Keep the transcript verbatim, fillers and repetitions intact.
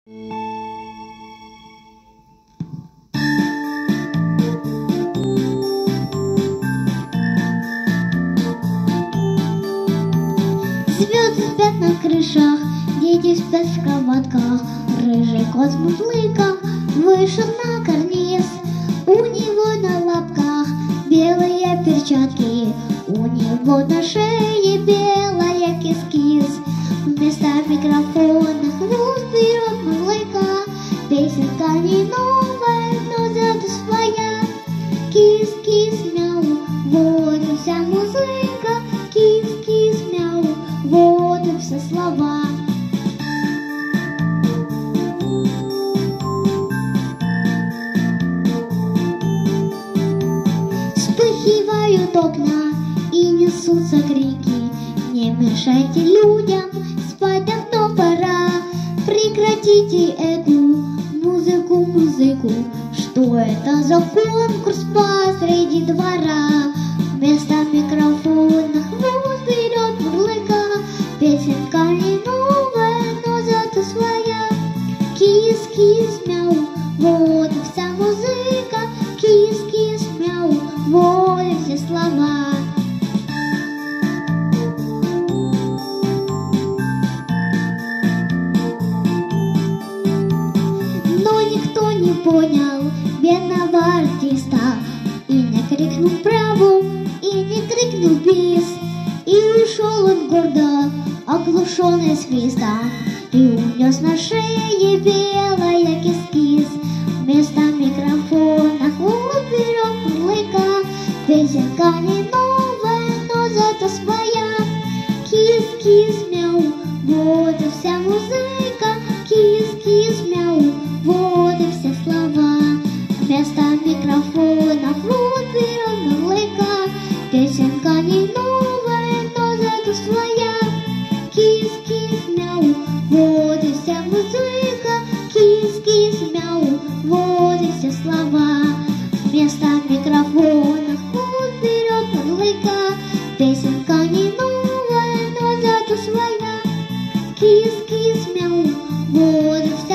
Звезды спят на крышах, дети спят в кроватках. Рыжий кот в мурлыках вышел на карниз. У него на лапках белые перчатки, у него на шее белая кис-кис. Вместо микрофона хвост берет мурлыка. Песенка не новая, но зато своя. Кис-кис, мяу, вот и вся музыка. Кис-кис, мяу, вот и все слова. Вспыхивают окна и несутся крики. Не мешайте людям, спать давно пора. Прекратите эту музыку, музыку. Что это за конкурс посреди двора? Вместо микрофона хвост берет мурлыка. Песенка не новая, но зато своя. Кис-кис, мяу, вот и вся музыка. Кис-кис, мяу, вот и все слова. Но никто не понял бедного артиста и не крикнул браво, и не крикнул бис. И ушел он гордо, оглушенный свистом, и унес на шее белая кис-кис. Вместо микрофона хвост берет мурлыка. Песенка не новая, но зато своя. Кис-кис, мяу, вот и вся музыка. Кис-кис, мяу, вот и все слова. Вместо микрофона хвост берет мурлыка. Песенка не новая, но зато своя. Кис-кис, мяу, вот и вся музыка. Кис-кис, мяу, вот и все слова. Вместо микрофона хвост берет мурлыка. Песенка не новая, но зато своя. Кис-кис, мяу, вот и